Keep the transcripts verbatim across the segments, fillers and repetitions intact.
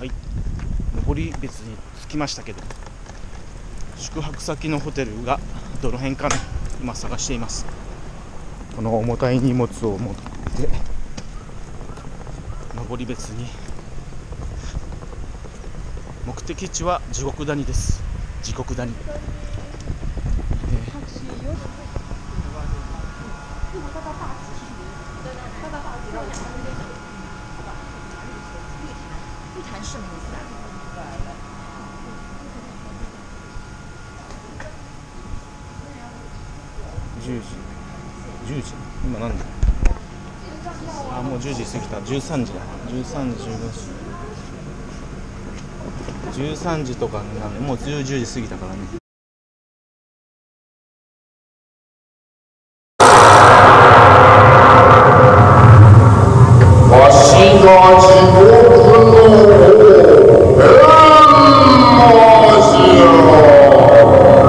はい、登別に着きましたけど、宿泊先のホテルがどの辺かね、今探しています。この重たい荷物を持って登別に、目的地は地獄谷です。地獄谷、じゅうじじゅうじ今何時？あ、もうじゅうじ過ぎた。じゅうさんじだ。じゅうさんじじゅうごじじゅうさんじとかになる。もうじゅうじ過ぎたからね。 わしが地獄の閻魔じゃ。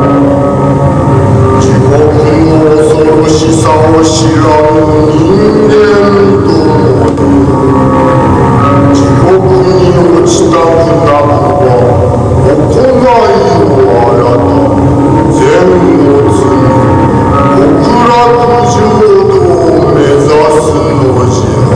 地獄の恐ろしさを知らぬ人間どもよ、地獄に落ちたくなくば行いを改め、善を積み極楽浄土を目指すのじゃ。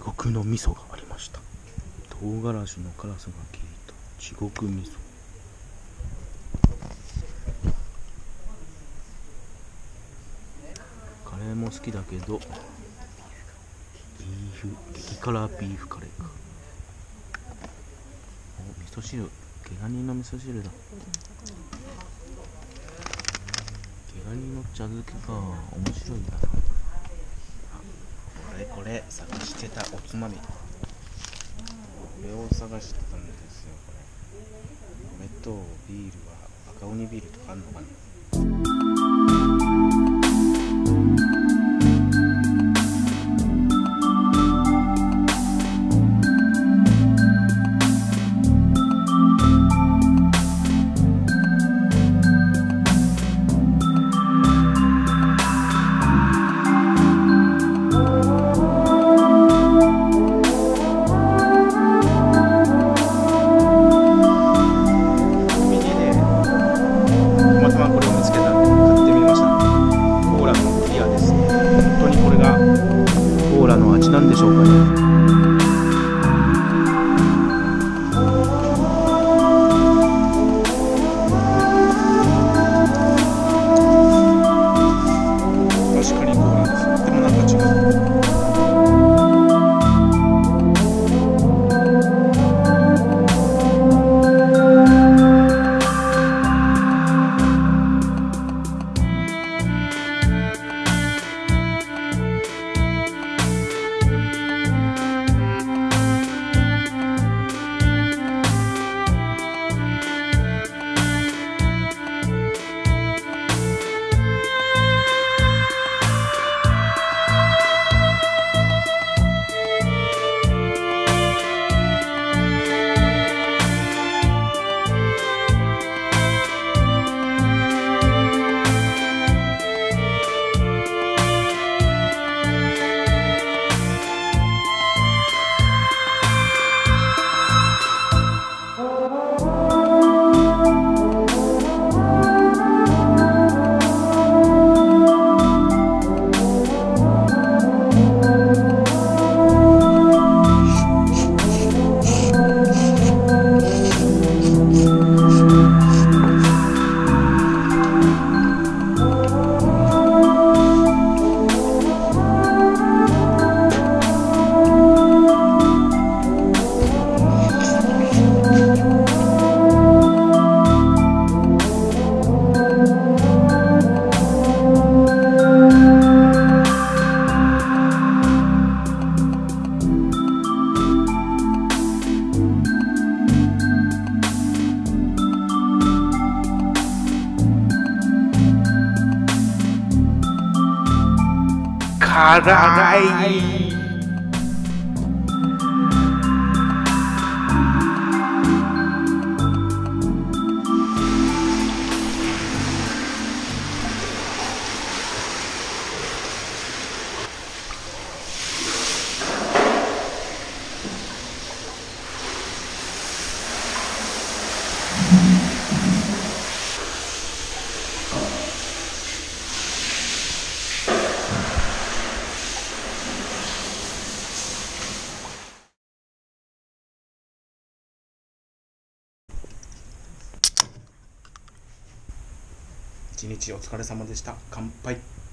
獄の味噌がありました。唐辛子の辛さが効いた地獄味噌。カレーも好きだけど、ビーフ激辛ビーフカレーか。お、味噌汁、毛ガニの味噌汁だ。毛ガニの茶漬けか、面白いな。これこれ探してたおつまみ、これを探してたんですよ。これこれとビールは赤鬼ビールとかあるのかな。なんでしょうかね。確かにコーラです。でもなんか違う。辛い。一日お疲れ様でした。乾杯。